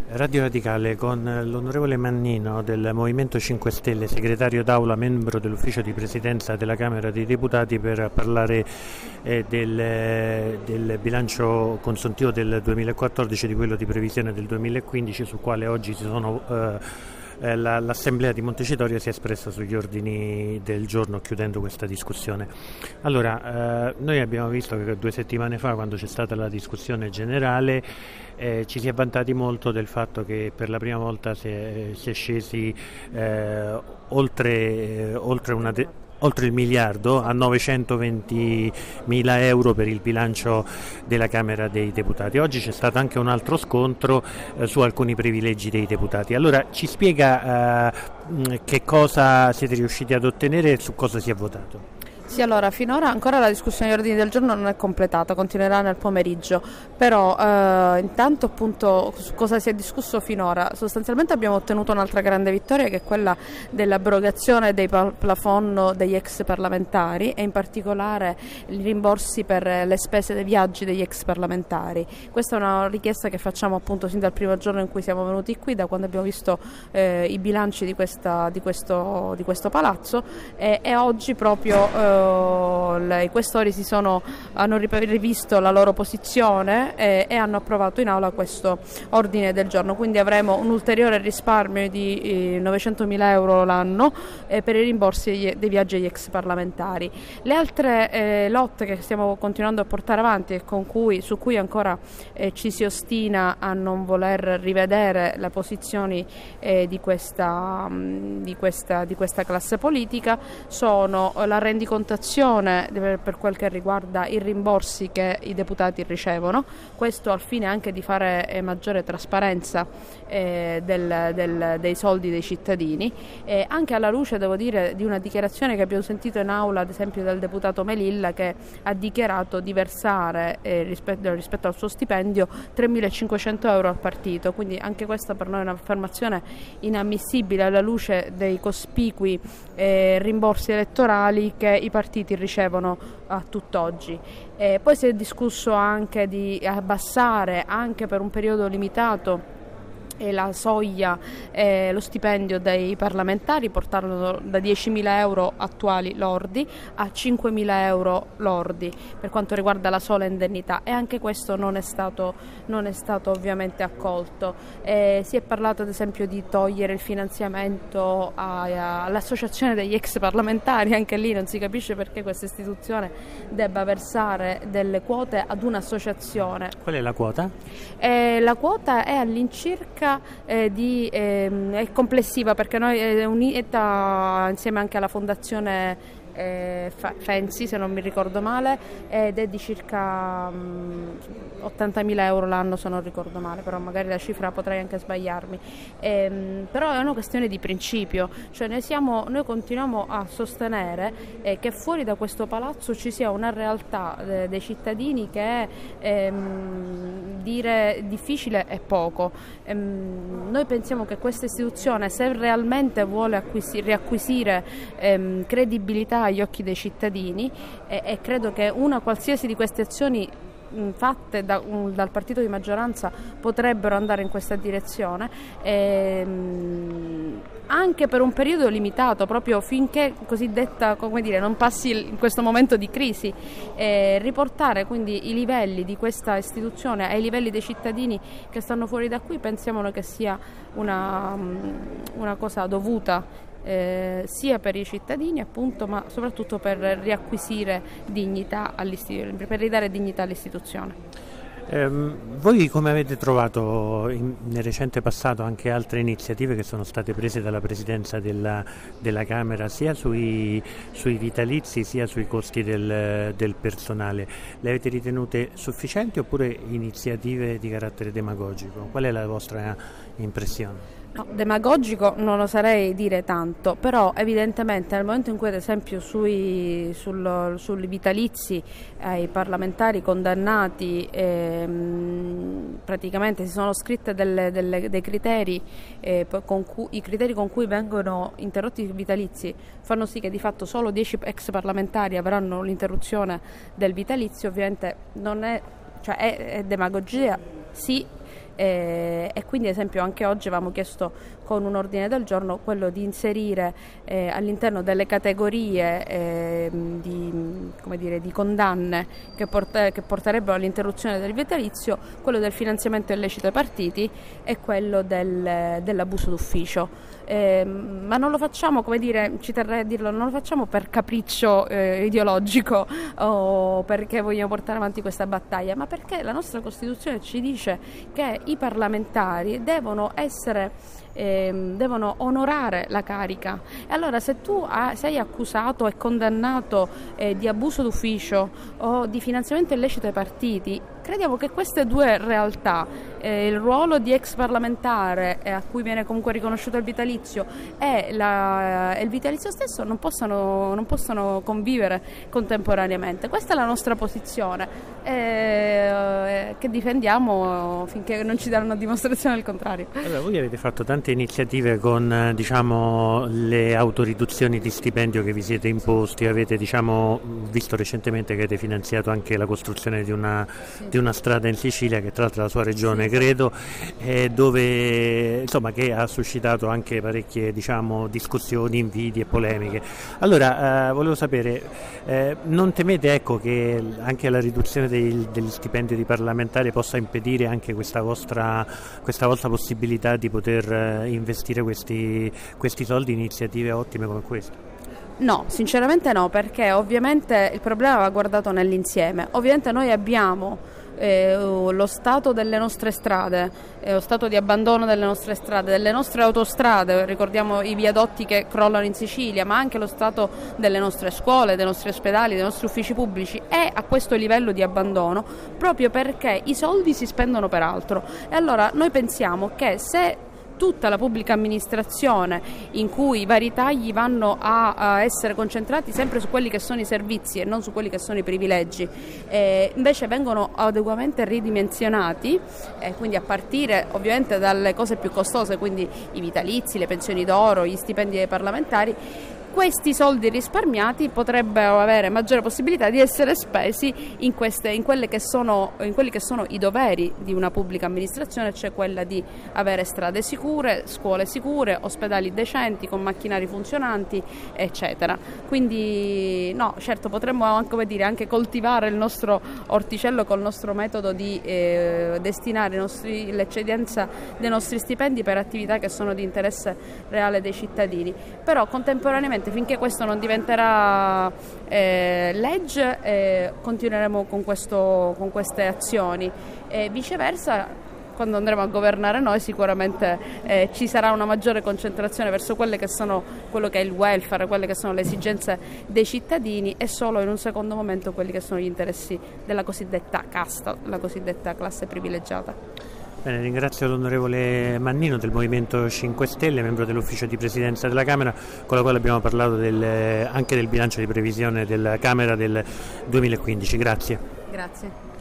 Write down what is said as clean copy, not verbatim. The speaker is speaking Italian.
Radio Radicale con l'onorevole Mannino del Movimento 5 Stelle, segretario d'Aula, membro dell'ufficio di presidenza della Camera dei Deputati, per parlare del bilancio consuntivo del 2014 e di quello di previsione del 2015, sul quale oggi l'Assemblea di Montecitorio si è espressa sugli ordini del giorno, chiudendo questa discussione. Allora, noi abbiamo visto che 2 settimane fa, quando c'è stata la discussione generale, ci si è vantati molto del fatto che per la prima volta si è scesi oltre il miliardo, a 920.000 euro per il bilancio della Camera dei Deputati. Oggi c'è stato anche un altro scontro su alcuni privilegi dei deputati. Allora, ci spiega che cosa siete riusciti ad ottenere e su cosa si è votato? Sì, allora, finora ancora la discussione degli ordini del giorno non è completata, continuerà nel pomeriggio, però intanto appunto su cosa si è discusso finora. Sostanzialmente abbiamo ottenuto un'altra grande vittoria, che è quella dell'abrogazione dei plafond degli ex parlamentari e in particolare i rimborsi per le spese dei viaggi degli ex parlamentari. Questa è una richiesta che facciamo appunto sin dal primo giorno in cui siamo venuti qui, da quando abbiamo visto i bilanci di questo palazzo, e oggi proprio i questori hanno rivisto la loro posizione e hanno approvato in aula questo ordine del giorno, quindi avremo un ulteriore risparmio di 900.000 euro l'anno per i rimborsi dei viaggi agli ex parlamentari. Le altre lotte che stiamo continuando a portare avanti e su cui ancora ci si ostina a non voler rivedere le posizioni di questa classe politica, sono la rendicontazione per quel che riguarda i rimborsi che i deputati ricevono, questo al fine anche di fare maggiore trasparenza dei soldi dei cittadini, anche alla luce, devo dire, di una dichiarazione che abbiamo sentito in aula, ad esempio del deputato Melilla, che ha dichiarato di versare rispetto al suo stipendio 3.500 euro al partito, quindi anche questa per noi è un'affermazione inammissibile alla luce dei cospicui rimborsi elettorali che i partiti ricevono a tutt'oggi. Poi si è discusso anche di abbassare, anche per un periodo limitato, la soglia, lo stipendio dei parlamentari, portarlo da 10.000 euro attuali lordi a 5.000 euro lordi per quanto riguarda la sola indennità, e anche questo non è stato ovviamente accolto. Si è parlato ad esempio di togliere il finanziamento all'associazione degli ex parlamentari, anche lì non si capisce perché questa istituzione debba versare delle quote ad un'associazione. Qual è la quota? La quota è all'incirca è complessiva, perché noi è unita insieme anche alla fondazione Fenzi, se non mi ricordo male, ed è di circa 80.000 euro l'anno, se non ricordo male, però magari la cifra potrei anche sbagliarmi, però è una questione di principio, cioè noi continuiamo a sostenere che fuori da questo palazzo ci sia una realtà dei cittadini che dire difficile è poco. Noi pensiamo che questa istituzione, se realmente vuole riacquisire credibilità agli occhi dei cittadini, e credo che una qualsiasi di queste azioni fatte dal partito di maggioranza potrebbero andare in questa direzione, anche per un periodo limitato, proprio finché cosiddetta, come dire, non passi in questo momento di crisi, riportare quindi i livelli di questa istituzione ai livelli dei cittadini che stanno fuori da qui, pensiamo che sia una cosa dovuta, sia per i cittadini appunto, ma soprattutto per riacquisire dignità per ridare dignità all'istituzione. Voi come avete trovato nel recente passato anche altre iniziative che sono state prese dalla Presidenza della Camera, sia sui vitalizi sia sui costi del personale? Le avete ritenute sufficienti oppure iniziative di carattere demagogico? Qual è la vostra impressione? No, demagogico non lo sarei dire tanto, però evidentemente nel momento in cui ad esempio sui vitalizi ai parlamentari condannati praticamente si sono scritte dei criteri, i criteri con cui vengono interrotti i vitalizi fanno sì che di fatto solo 10 ex parlamentari avranno l'interruzione del vitalizio, ovviamente non è, cioè è demagogia, sì, e quindi ad esempio anche oggi avevamo chiesto con un ordine del giorno quello di inserire all'interno delle categorie di condanne che porterebbero all'interruzione del vitalizio quello del finanziamento illecito ai partiti e quello dell'abuso d'ufficio. Ma non lo facciamo, ci terrei a dirlo, non lo facciamo per capriccio ideologico o perché vogliamo portare avanti questa battaglia, ma perché la nostra Costituzione ci dice che i parlamentari devono onorare la carica. E allora se tu sei accusato e condannato di abuso d'ufficio o di finanziamento illecito ai partiti, crediamo che queste due realtà, il ruolo di ex parlamentare a cui viene comunque riconosciuto il vitalizio e il vitalizio stesso non possano convivere contemporaneamente. Questa è la nostra posizione che difendiamo finché non ci daranno dimostrazione del contrario. Allora, voi avete fatto tante iniziative con le autoriduzioni di stipendio che vi siete imposti, avete visto recentemente che avete finanziato anche la costruzione di una strada in Sicilia, che tra l'altro è la sua regione, credo, dove che ha suscitato anche parecchie discussioni, invidie e polemiche. Allora volevo sapere, non temete che anche la riduzione degli stipendi di parlamentari possa impedire anche questa vostra possibilità di poter investire questi soldi in iniziative ottime come questa? No, sinceramente no, perché ovviamente il problema va guardato nell'insieme. Ovviamente noi abbiamo lo stato delle nostre strade, lo stato di abbandono delle nostre strade, delle nostre autostrade, ricordiamo i viadotti che crollano in Sicilia, ma anche lo stato delle nostre scuole, dei nostri ospedali, dei nostri uffici pubblici è a questo livello di abbandono proprio perché i soldi si spendono per altro. E allora noi pensiamo che se tutta la pubblica amministrazione, in cui i vari tagli vanno a essere concentrati sempre su quelli che sono i servizi e non su quelli che sono i privilegi, invece vengono adeguatamente ridimensionati, quindi a partire ovviamente dalle cose più costose, quindi i vitalizi, le pensioni d'oro, gli stipendi dei parlamentari, questi soldi risparmiati potrebbero avere maggiore possibilità di essere spesi in quelli che sono i doveri di una pubblica amministrazione, cioè quella di avere strade sicure, scuole sicure, ospedali decenti con macchinari funzionanti, eccetera. Quindi no, certo potremmo anche coltivare il nostro orticello col nostro metodo di destinare l'eccedenza dei nostri stipendi per attività che sono di interesse reale dei cittadini, però contemporaneamente finché questo non diventerà legge continueremo con queste azioni e viceversa. Quando andremo a governare noi sicuramente ci sarà una maggiore concentrazione verso quello che è il welfare, quelle che sono le esigenze dei cittadini e solo in un secondo momento quelli che sono gli interessi della cosiddetta casta, la cosiddetta classe privilegiata. Bene, ringrazio l'onorevole Mannino del Movimento 5 Stelle, membro dell'ufficio di presidenza della Camera, con la quale abbiamo parlato anche del bilancio di previsione della Camera del 2015. Grazie. Grazie.